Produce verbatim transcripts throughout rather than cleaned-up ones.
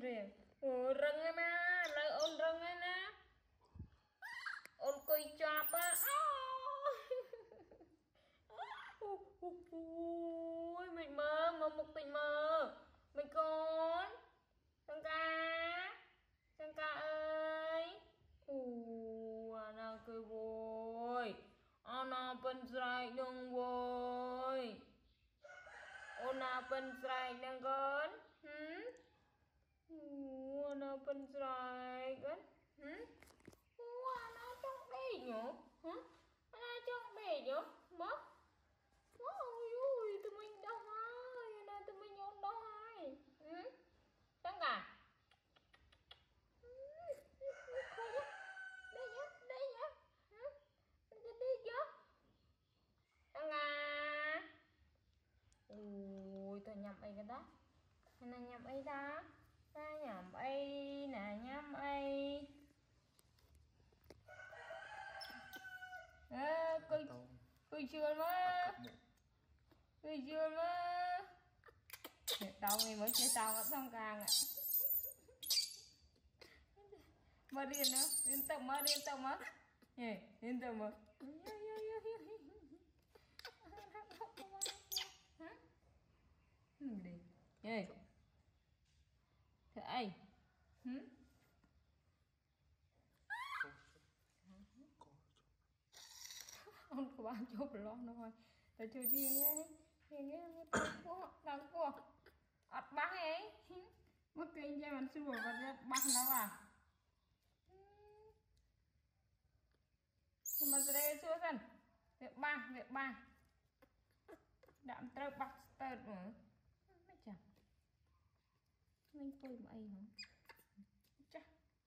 riêng ủa rừng em á lời ôn rừng em á ôn cùi chọp á ôi mình mơ mơ một tình mơ mình con Sơn ca Sơn ca ơi ủa nào cười vui Ana pensrai đừng vui Ona pensrai đừng con hử Ana pensrai con hử Ana trong đây nhở hả Ana trong đây nhở mất ôi ôi tụi mình đâu hai Ana tụi mình nhốt đâu hai hử Sơn ca đây nhá đây nhá hả đi chưa Sơn ca ui tôi nhầm ấy cái đó này nhầm ấy ta ta nhầm ấy nè nhầm ấy à, cười cười chưa mà cười chưa mà tao này mới chơi tao xong càng ạ mà điên nữa điên tầm mà điên tầm mà điên tầm mà đi ê thế ai hử ông có bao chụp lo thôi tại chơi gì nhá gì nhá tao quá tao quá ọt bác ấy mất cây ra mình xua và bác nó à nhưng mà đây xua dần việc ba việc ba đạm trâu bác tơ nữa mấy chẳng mình tôi mà ai hả chắc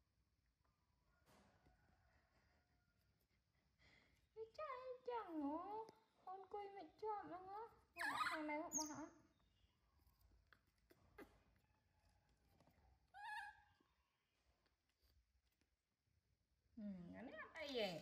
chắc chẳng nó con quay mẹ chọn lắm á thằng này học mà hả ừ cái này đây vậy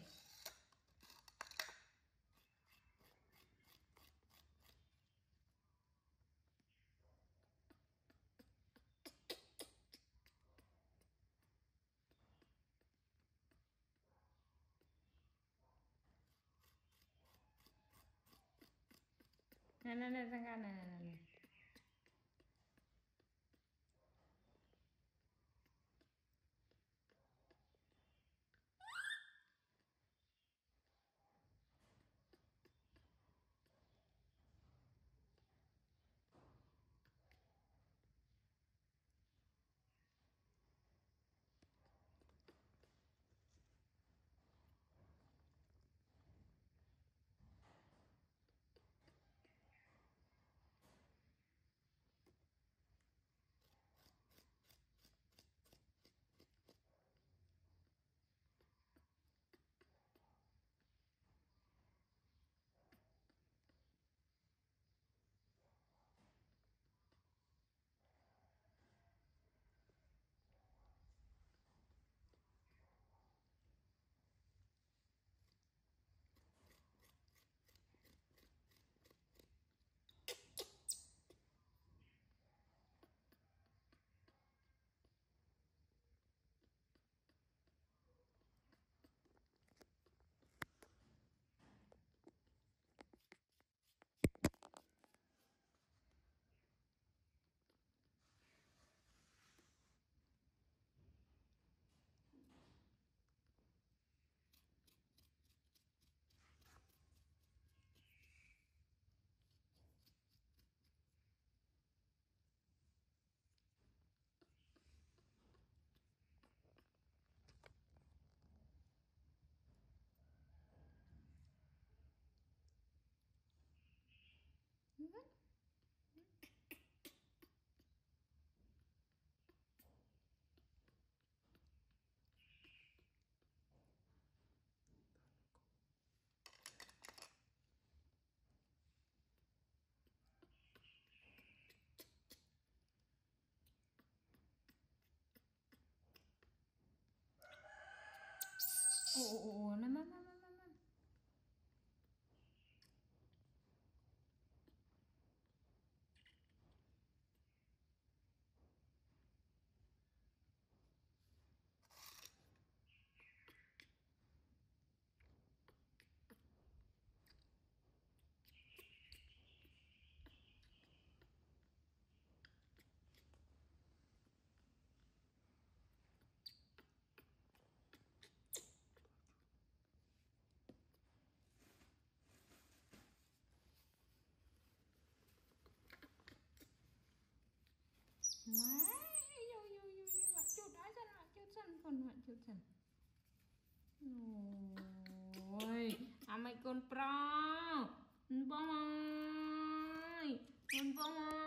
này này này sang này này này ồ ồ ồ nó nó nó nó nó con hả chú thần ôi à mày con pro bông ơi con bông ơi